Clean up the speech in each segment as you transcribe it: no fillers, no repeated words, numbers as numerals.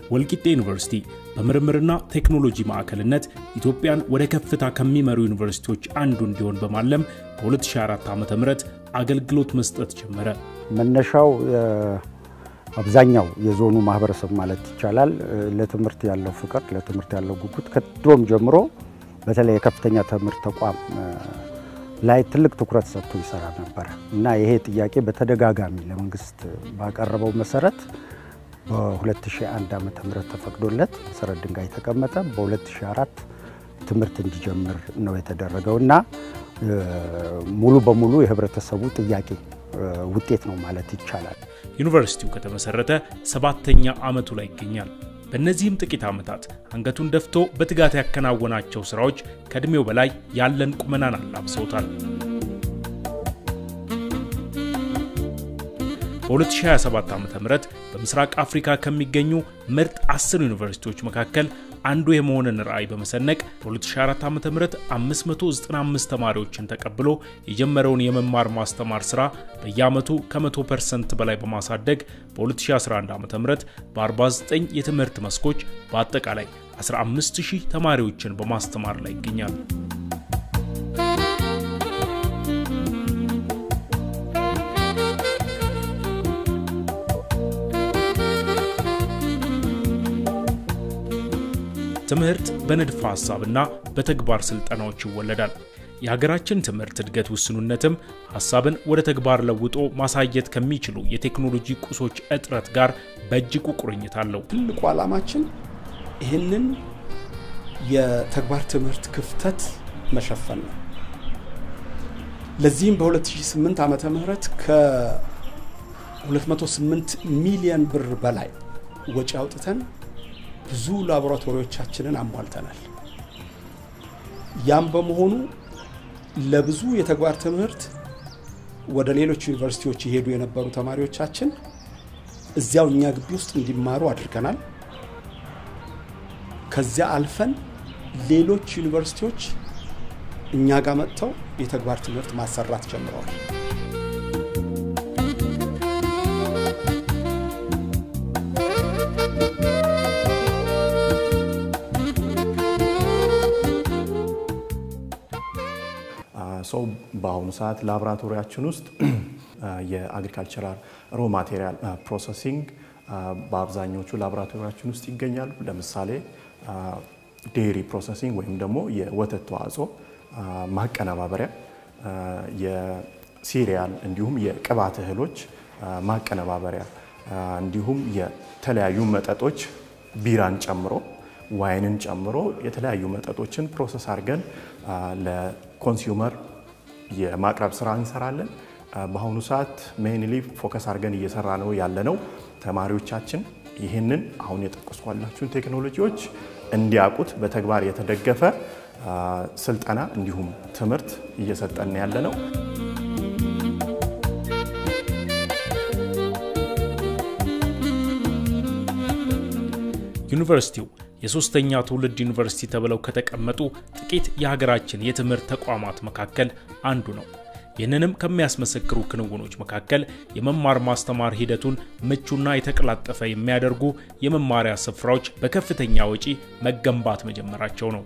ወልቂጤ ዩኒቨርሲቲ በምርምርና ቴክኖሎጂ ማዕከልነት ኢትዮጵያን ወደ ከፍታ ከሚመሩ ዩኒቨርሲቲዎች አንዱ እንዲሆን በማለም በ2004 ዓ.ም አገልግሎት መስጠት ጀመረ። መነሻው አብዛኛው የዞኑ ማህበረሰብ ማለት ይቻላል ለትምህርት ያለው ፍቅር ለትምህርት ያለው ጉጉት ከድሮም ጀምሮ በተለይ የከፍተኛ ትምህርት ተቋም ላይ ትልቅ ትኩረት ሰጥቶ ይሰራ ነበር እና ይሄ ጥያቄ በተደጋጋሚ ለመንግስት ባቀረበው መሰረት በ2001 ዓ.ም ተፈቅዶለት መሰረት ድንጋይ ተቀመጠ። በ2004 ትምህርት እንዲጀምር ነው የተደረገውና ሙሉ በሙሉ የህብረተሰቡ ጥያቄ ውጤት ነው ማለት ይቻላል። ዩኒቨርሲቲው ከተመሰረተ 7ኛ ዓመቱ ላይ ይገኛል። በእነዚህም ጥቂት ዓመታት አንገቱን ደፍቶ በትጋት ያከናወናቸው ስራዎች ከእድሜው በላይ ያለን ቁመናን አላብሰውታል። በ2027 ዓ.ም በምስራቅ አፍሪካ ከሚገኙ ምርጥ 10 ዩኒቨርሲቲዎች መካከል አንዱ የመሆንን ራዕይ በመሰነቅ በ2004 ዓ.ም 595 ተማሪዎችን ተቀብሎ የጀመረውን የመማር ማስተማር ስራ በየዓመቱ ከ100% በላይ በማሳደግ በ2011 ዓ.ም በ49 የትምህርት መስኮች በአጠቃላይ 15000 ተማሪዎችን በማስተማር ላይ ይገኛል። ትምህርት በንድፈ ሐሳብና በተግባር ስልጠናዎች ይወለዳል። የሀገራችን ትምህርት እድገት ውስኑነትም ሐሳብን ወደ ተግባር ለውጦ ማሳየት ከሚችሉ የቴክኖሎጂ ቁሶች እጥረት ጋር በእጅጉ ቁርኝት አለው። ትልቁ ዓላማችን ይህንን የተግባር ትምህርት ክፍተት መሸፈን ነው። ለዚህም በ2008 ዓመተ ምህረት ከ208 ሚሊዮን ብር በላይ ወጪ አውጥተን ብዙ ላቦራቶሪዎቻችንን አሟልተናል። ያም በመሆኑ ለብዙ የተግባር ትምህርት ወደ ሌሎች ዩኒቨርሲቲዎች ይሄዱ የነበሩ ተማሪዎቻችን እዚያው እኛ ግቢ ውስጥ እንዲማሩ አድርገናል። ከዚያ አልፈን ሌሎች ዩኒቨርሲቲዎች እኛ ጋር መጥተው የተግባር ትምህርት ማሰራት ጀምረዋል። በአሁኑ ሰዓት ላቦራቶሪያችን ውስጥ የአግሪካልቸራል ሮ ማቴሪያል ፕሮሰሲንግ በአብዛኞቹ ላቦራቶሪያችን ውስጥ ይገኛሉ። ለምሳሌ ዴሪ ፕሮሰሲንግ ወይም ደግሞ የወተት ተዋጽኦ ማቀነባበሪያ፣ የሲሪያል እንዲሁም የቅባት እህሎች ማቀነባበሪያ እንዲሁም የተለያዩ መጠጦች ቢራን ጨምሮ ዋይንን ጨምሮ የተለያዩ መጠጦችን ፕሮሰስ አድርገን ለኮንሱመር የማቅረብ ስራ እንሰራለን። በአሁኑ ሰዓት ሜይንሊ ፎከስ አድርገን እየሰራ ነው ያለነው ተማሪዎቻችን ይህንን አሁን የጠቀስኳላችሁን ቴክኖሎጂዎች እንዲያውቁት በተግባር የተደገፈ ስልጠና እንዲሁም ትምህርት እየሰጠን ያለነው። ዩኒቨርሲቲው የሶስተኛ ትውልድ ዩኒቨርሲቲ ተብለው ከተቀመጡ ጥቂት የሀገራችን የትምህርት ተቋማት መካከል አንዱ ነው። ይህንንም ከሚያስመሰክሩ ክንውኖች መካከል የመማር ማስተማር ሂደቱን ምቹና የተቀላጠፈ የሚያደርጉ የመማሪያ ስፍራዎች በከፍተኛ ወጪ መገንባት መጀመራቸው ነው።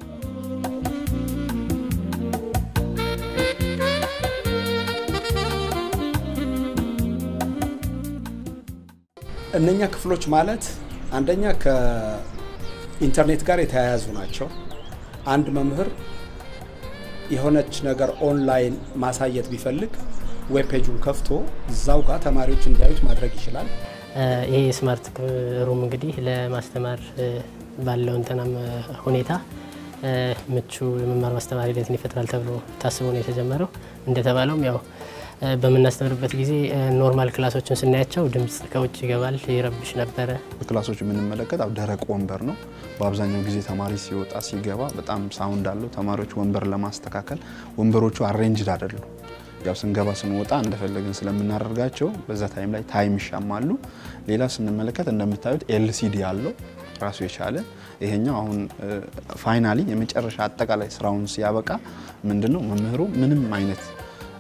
እነኛ ክፍሎች ማለት አንደኛ ከኢንተርኔት ጋር የተያያዙ ናቸው። አንድ መምህር የሆነች ነገር ኦንላይን ማሳየት ቢፈልግ ዌብ ፔጁን ከፍቶ እዛው ጋር ተማሪዎች እንዲያዩት ማድረግ ይችላል። ይሄ ስማርት ሩም እንግዲህ ለማስተማር ባለው እንተናም ሁኔታ ምቹ የመማር ማስተማር ሂደትን ይፈጥራል ተብሎ ታስቦ ነው የተጀመረው። እንደተባለውም ያው በመናስተምርበት ጊዜ ኖርማል ክላሶችን ስናያቸው ድምጽ ከውጭ ይገባል ይረብሽ ነበር። ክላሶች የምንመለከት ደረቅ ወንበር ነው። በአብዛኛው ጊዜ ተማሪ ሲወጣ ሲገባ በጣም ሳውንድ አለው። ተማሪዎች ወንበር ለማስተካከል ወንበሮቹ አሬንጅድ አይደሉም። ያው ስንገባ ስንወጣ እንደፈለግን ስለምናደርጋቸው በዛ ታይም ላይ ታይም ይሻማሉ። ሌላ ስንመለከት እንደምታዩት ኤልሲዲ አለው ራሱ የቻለ። ይሄኛው አሁን ፋይናሊ የመጨረሻ አጠቃላይ ስራውን ሲያበቃ ምንድነው መምህሩ ምንም አይነት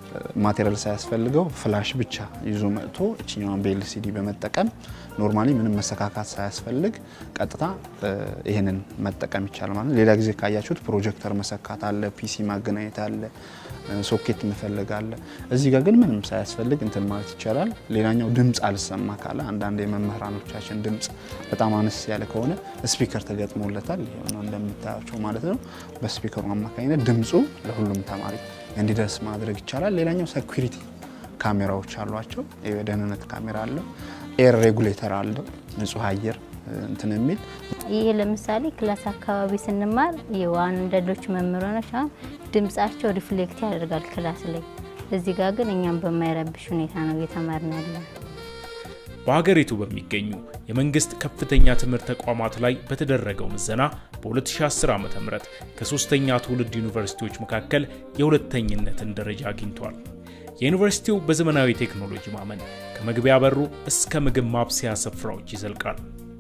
ማቴሪያል ሳያስፈልገው ፍላሽ ብቻ ይዞ መጥቶ እቺኛውን በኤልሲዲ በመጠቀም ኖርማሊ ምንም መሰካካት ሳያስፈልግ ቀጥታ ይሄንን መጠቀም ይቻላል ማለት ነው። ሌላ ጊዜ ካያችሁት ፕሮጀክተር መሰካት አለ፣ ፒሲ ማገናኘት አለ፣ ሶኬት መፈለግ አለ። እዚህ ጋር ግን ምንም ሳያስፈልግ እንትን ማለት ይቻላል። ሌላኛው ድምጽ አልሰማ ካለ አንዳንድ የመምህራኖቻችን ድምጽ በጣም አነስ ያለ ከሆነ ስፒከር ተገጥሞለታል። ይሄው እንደምታያቸው ማለት ነው። በስፒከሩ አማካኝነት ድምጹ ለሁሉም ተማሪ እንዲደርስ ማድረግ ይቻላል። ሌላኛው ሴኩሪቲ ካሜራዎች አሏቸው። የደህንነት ካሜራ አለው። ኤር ሬጉሌተር አለው። ንጹህ አየር እንትን የሚል ይሄ ለምሳሌ ክላስ አካባቢ ስንማር የዋንደዶች መምህራኖች ድምጻቸው ሪፍሌክት ያደርጋል ክላስ ላይ። እዚህ ጋር ግን እኛም በማይረብሽ ሁኔታ ነው እየተማርን ያለን። በሀገሪቱ በሚገኙ የመንግስት ከፍተኛ ትምህርት ተቋማት ላይ በተደረገው ምዘና በ2010 ዓ.ም ከ3ኛ ትውልድ ዩኒቨርሲቲዎች መካከል የሁለተኝነትን ደረጃ አግኝቷል። የዩኒቨርሲቲው በዘመናዊ ቴክኖሎጂ ማመን ከመግቢያ በሩ እስከ ምግብ ማብሰያ ስፍራዎች ይዘልቃል።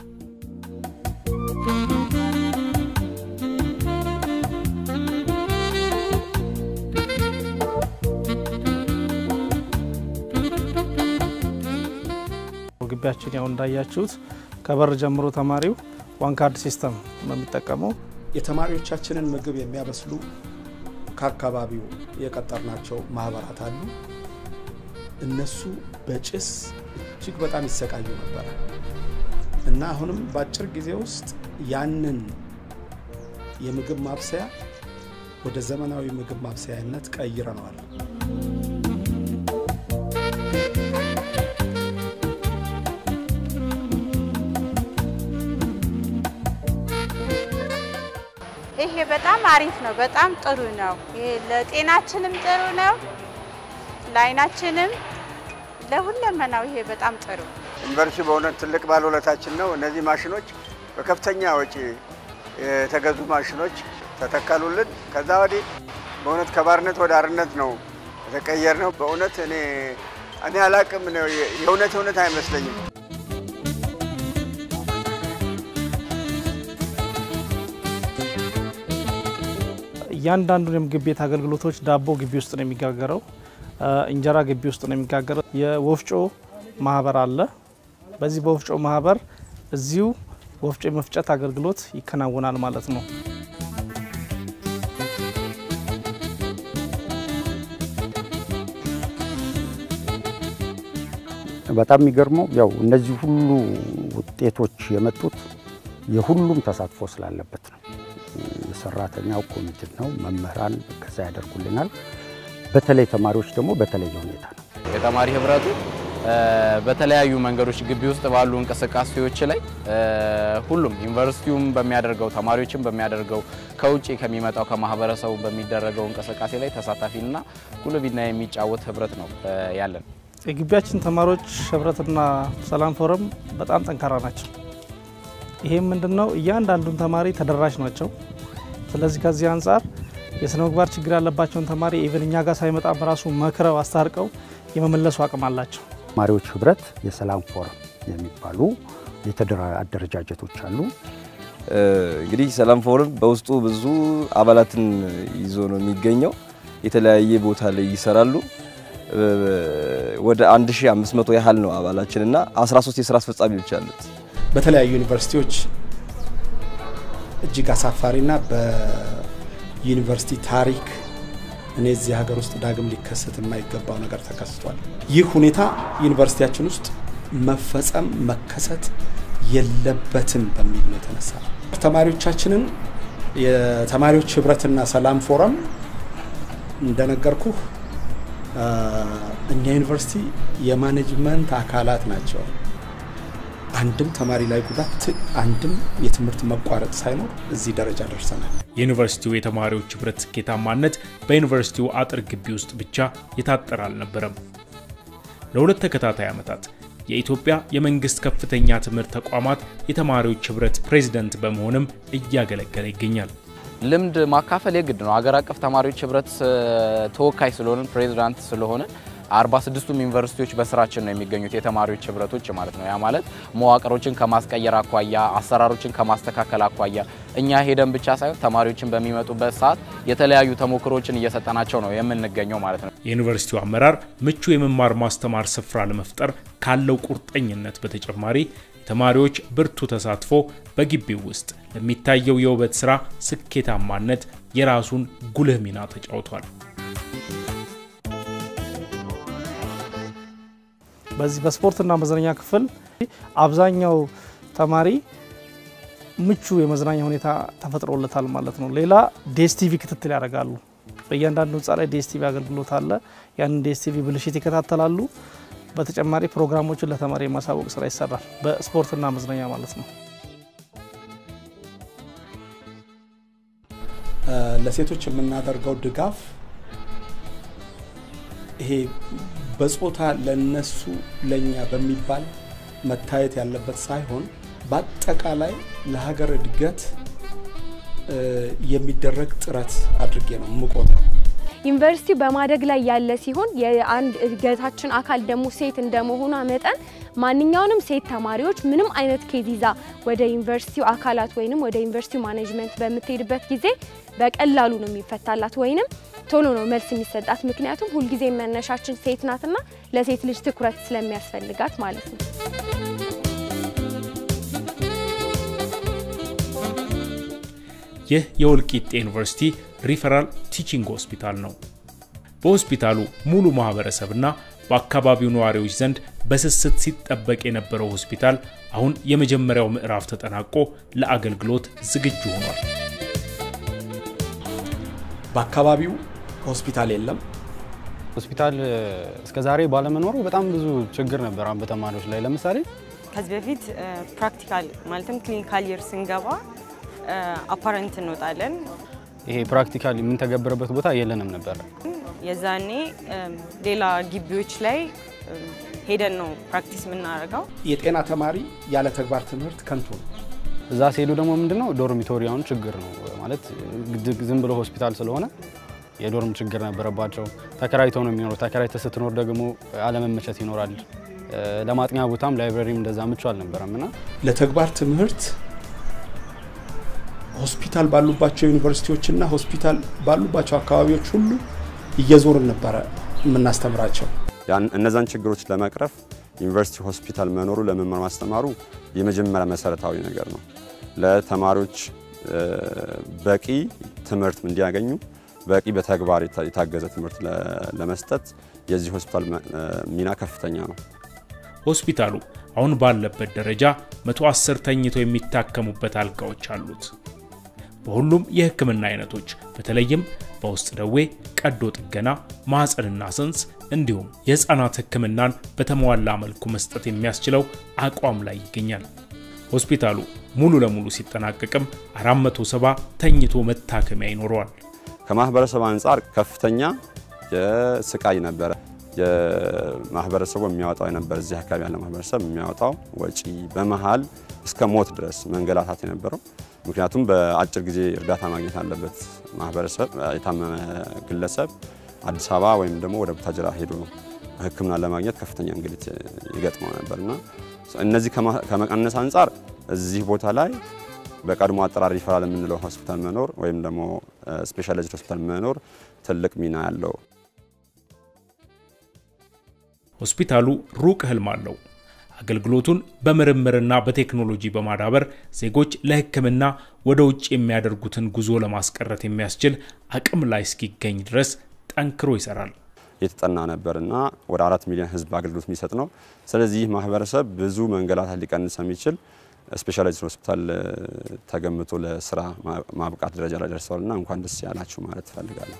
ግቢያችን ያው እንዳያችሁት ከበር ጀምሮ ተማሪው ዋን ካርድ ሲስተም ነው የሚጠቀመው። የተማሪዎቻችንን ምግብ የሚያበስሉ ከአካባቢው የቀጠርናቸው ማህበራት አሉ። እነሱ በጭስ እጅግ በጣም ይሰቃዩ ነበር እና አሁንም በአጭር ጊዜ ውስጥ ያንን የምግብ ማብሰያ ወደ ዘመናዊ ምግብ ማብሰያነት ቀይረናል። ይሄ በጣም አሪፍ ነው፣ በጣም ጥሩ ነው። ይሄ ለጤናችንም ጥሩ ነው፣ ለአይናችንም ለሁለመናው ይሄ በጣም ጥሩ። ዩኒቨርሲቲ በእውነት ትልቅ ባለውለታችን ነው። እነዚህ ማሽኖች በከፍተኛ ወጪ የተገዙ ማሽኖች ተተከሉልን። ከዛ ወዲህ በእውነት ከባርነት ወደ አርነት ነው የተቀየርነው። በእውነት እኔ አላቅም ነው የእውነት አይመስለኝም። እያንዳንዱ የምግብ ቤት አገልግሎቶች ዳቦ ግቢ ውስጥ ነው የሚጋገረው፣ እንጀራ ግቢ ውስጥ ነው የሚጋገረው። የወፍጮ ማህበር አለ። በዚህ በወፍጮ ማህበር እዚሁ ወፍጮ የመፍጨት አገልግሎት ይከናወናል ማለት ነው። በጣም የሚገርመው ያው እነዚህ ሁሉ ውጤቶች የመጡት የሁሉም ተሳትፎ ስላለበት ነው። የሰራተኛው ኮሚቴ ነው፣ መምህራን ከዛ ያደርጉልናል። በተለይ ተማሪዎች ደግሞ በተለየ ሁኔታ ነው። የተማሪ ህብረቱ በተለያዩ መንገዶች ግቢ ውስጥ ባሉ እንቅስቃሴዎች ላይ ሁሉም ዩኒቨርሲቲውም በሚያደርገው ተማሪዎችም በሚያደርገው ከውጪ ከሚመጣው ከማህበረሰቡ በሚደረገው እንቅስቃሴ ላይ ተሳታፊና ጉልህ ሚና የሚጫወት ህብረት ነው ያለን። የግቢያችን ተማሪዎች ህብረትና ሰላም ፎረም በጣም ጠንካራ ናቸው። ይሄም ምንድነው እያንዳንዱን ተማሪ ተደራሽ ናቸው። ስለዚህ ከዚህ አንፃር የስነ ምግባር ችግር ያለባቸውን ተማሪ ኢቭን እኛ ጋር ሳይመጣ በራሱ መክረው አስታርቀው የመመለሱ አቅም አላቸው። ተማሪዎች ህብረት የሰላም ፎረም የሚባሉ አደረጃጀቶች አሉ። እንግዲህ ሰላም ፎረም በውስጡ ብዙ አባላትን ይዞ ነው የሚገኘው። የተለያየ ቦታ ላይ ይሰራሉ። ወደ 1500 ያህል ነው አባላችንና 13 የሥራ አስፈጻሚዎች አሉት። በተለያዩ ዩኒቨርሲቲዎች እጅግ አሳፋሪና በዩኒቨርሲቲ ታሪክ እኔ እዚህ ሀገር ውስጥ ዳግም ሊከሰት የማይገባው ነገር ተከስቷል። ይህ ሁኔታ ዩኒቨርሲቲያችን ውስጥ መፈጸም መከሰት የለበትም በሚል ነው የተነሳ። ተማሪዎቻችንን የተማሪዎች ህብረትና ሰላም ፎረም እንደነገርኩ እኛ ዩኒቨርሲቲ የማኔጅመንት አካላት ናቸው። አንድም ተማሪ ላይ ጉዳት አንድም የትምህርት መቋረጥ ሳይኖር እዚህ ደረጃ ደርሰናል። የዩኒቨርሲቲው የተማሪዎች ህብረት ስኬታማነት በዩኒቨርሲቲው አጥር ግቢ ውስጥ ብቻ የታጠረ አልነበረም። ለሁለት ተከታታይ ዓመታት የኢትዮጵያ የመንግስት ከፍተኛ ትምህርት ተቋማት የተማሪዎች ህብረት ፕሬዝዳንት በመሆንም እያገለገለ ይገኛል። ልምድ ማካፈል የግድ ነው። ሀገር አቀፍ ተማሪዎች ህብረት ተወካይ ስለሆነ ፕሬዝዳንት ስለሆነ 46ቱም ዩኒቨርሲቲዎች በስራችን ነው የሚገኙት የተማሪዎች ህብረቶች ማለት ነው። ያ ማለት መዋቅሮችን ከማስቀየር አኳያ አሰራሮችን ከማስተካከል አኳያ እኛ ሄደን ብቻ ሳይሆን ተማሪዎችን በሚመጡበት ሰዓት የተለያዩ ተሞክሮችን እየሰጠናቸው ነው የምንገኘው ማለት ነው። የዩኒቨርሲቲው አመራር ምቹ የመማር ማስተማር ስፍራ ለመፍጠር ካለው ቁርጠኝነት በተጨማሪ ተማሪዎች ብርቱ ተሳትፎ በግቢው ውስጥ ለሚታየው የውበት ስራ ስኬታማነት የራሱን ጉልህ ሚና ተጫውቷል። በዚህ በስፖርትና መዝናኛ ክፍል አብዛኛው ተማሪ ምቹ የመዝናኛ ሁኔታ ተፈጥሮለታል ማለት ነው። ሌላ ዲኤስቲቪ ክትትል ያደርጋሉ። በእያንዳንዱ ህንጻ ላይ ዲኤስቲቪ አገልግሎት አለ። ያን ዲኤስቲቪ ብልሽት ይከታተላሉ። በተጨማሪ ፕሮግራሞችን ለተማሪ የማሳወቅ ስራ ይሰራል በስፖርትና መዝናኛ ማለት ነው። ለሴቶች የምናደርገው ድጋፍ ይሄ በጾታ ለነሱ ለኛ በሚባል መታየት ያለበት ሳይሆን በአጠቃላይ ለሀገር እድገት የሚደረግ ጥረት አድርጌ ነው የምቆጥረው። ዩኒቨርሲቲው በማደግ ላይ ያለ ሲሆን የአንድ እድገታችን አካል ደግሞ ሴት እንደመሆኗ መጠን ማንኛውንም ሴት ተማሪዎች ምንም አይነት ኬዝ ይዛ ወደ ዩኒቨርሲቲው አካላት ወይንም ወደ ዩኒቨርሲቲው ማኔጅመንት በምትሄድበት ጊዜ በቀላሉ ነው የሚፈታላት ወይንም ቶሎ ነው መልስ የሚሰጣት። ምክንያቱም ሁሉ ጊዜ መነሻችን ሴት ናትና ለሴት ልጅ ትኩረት ስለሚያስፈልጋት ማለት ነው። ይህ የወልቂጤ ዩኒቨርሲቲ ሪፈራል ቲቺንግ ሆስፒታል ነው። በሆስፒታሉ ሙሉ ማህበረሰብና በአካባቢው ነዋሪዎች ዘንድ በስስት ሲጠበቅ የነበረው ሆስፒታል አሁን የመጀመሪያው ምዕራፍ ተጠናቆ ለአገልግሎት ዝግጁ ሆኗል። በአካባቢው ሆስፒታል የለም። ሆስፒታል እስከዛሬ ባለመኖሩ በጣም ብዙ ችግር ነበር በተማሪዎች ላይ። ለምሳሌ ከዚህ በፊት ፕራክቲካል ማለትም ክሊኒካል ይር ስንገባ አፓረንት እንወጣለን። ይሄ ፕራክቲካል የምንተገብረበት ቦታ የለንም ነበር። የዛኔ ሌላ ግቢዎች ላይ ሄደን ነው ፕራክቲስ የምናደርገው። የጤና ተማሪ ያለ ተግባር ትምህርት ከንቱ ነው። እዛ ሲሄዱ ደግሞ ምንድነው ዶርሚቶሪያውን ችግር ነው ማለት ዝም ብሎ ሆስፒታል ስለሆነ የዶርም ችግር ነበረባቸው። ተከራይተው ነው የሚኖሩት። ተከራይተው ስትኖር ደግሞ አለመመቸት ይኖራል። ለማጥኛ ቦታም ላይብረሪም እንደዛ ምቹ አልነበረምና ለተግባር ትምህርት ሆስፒታል ባሉባቸው ዩኒቨርሲቲዎችና ሆስፒታል ባሉባቸው አካባቢዎች ሁሉ እየዞርን ነበር የምናስተምራቸው። እነዛን ችግሮች ለመቅረፍ ዩኒቨርሲቲ ሆስፒታል መኖሩ ለመማር ማስተማሩ የመጀመሪያ መሰረታዊ ነገር ነው። ለተማሪዎች በቂ ትምህርት እንዲያገኙ በቂ በተግባር የታገዘ ትምህርት ለመስጠት የዚህ ሆስፒታል ሚና ከፍተኛ ነው። ሆስፒታሉ አሁን ባለበት ደረጃ 110 ተኝተው የሚታከሙበት አልጋዎች አሉት። በሁሉም የህክምና አይነቶች በተለይም በውስጥ ደዌ፣ ቀዶ ጥገና፣ ማህፀንና ጽንስ እንዲሁም የህፃናት ህክምናን በተሟላ መልኩ መስጠት የሚያስችለው አቋም ላይ ይገኛል። ሆስፒታሉ ሙሉ ለሙሉ ሲጠናቀቅም 470 ተኝቶ መታከሚያ ይኖረዋል። ከማህበረሰብ አንፃር ከፍተኛ የስቃይ ነበር የማህበረሰቡ የሚያወጣው የነበር እዚህ አካባቢ ያለ ማህበረሰብ የሚያወጣው ወጪ በመሃል እስከ ሞት ድረስ መንገላታት የነበረው። ምክንያቱም በአጭር ጊዜ እርዳታ ማግኘት አለበት ማህበረሰብ የታመመ ግለሰብ አዲስ አበባ ወይም ደግሞ ወደ ቡታጅራ ሄዶ ህክምና ለማግኘት ከፍተኛ እንግልት ይገጥመው ነበርና እነዚህ ከመቀነስ አንፃር እዚህ ቦታ ላይ በቀድሞ አጠራር ሪፈራል የምንለው ሆስፒታል መኖር ወይም ደግሞ ስፔሻላይዝድ ሆስፒታል መኖር ትልቅ ሚና ያለው። ሆስፒታሉ ሩቅ ህልም አለው። አገልግሎቱን በምርምርና በቴክኖሎጂ በማዳበር ዜጎች ለህክምና ወደ ውጭ የሚያደርጉትን ጉዞ ለማስቀረት የሚያስችል አቅም ላይ እስኪገኝ ድረስ ጠንክሮ ይሰራል። የተጠና ነበርና ወደ 4 ሚሊዮን ህዝብ አገልግሎት የሚሰጥ ነው። ስለዚህ ማህበረሰብ ብዙ መንገላታት ሊቀንስ የሚችል ስፔሻላይዝድ ሆስፒታል ተገምቶ ለስራ ማብቃት ደረጃ ላይ ደርሷልና እንኳን ደስ ያላችሁ ማለት ፈልጋለሁ።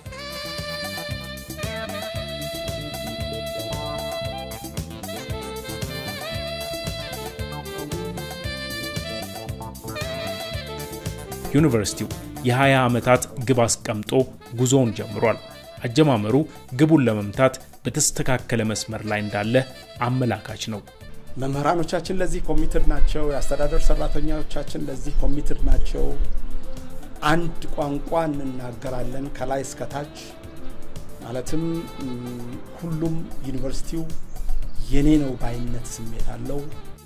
ዩኒቨርሲቲው የ20 ዓመታት ግብ አስቀምጦ ጉዞውን ጀምሯል። አጀማመሩ ግቡን ለመምታት በተስተካከለ መስመር ላይ እንዳለ አመላካች ነው። መምህራኖቻችን ለዚህ ኮሚትድ ናቸው። የአስተዳደር ሰራተኞቻችን ለዚህ ኮሚትድ ናቸው። አንድ ቋንቋ እንናገራለን ከላይ እስከ ታች። ማለትም ሁሉም ዩኒቨርሲቲው የኔ ነው ባይነት ስሜት አለው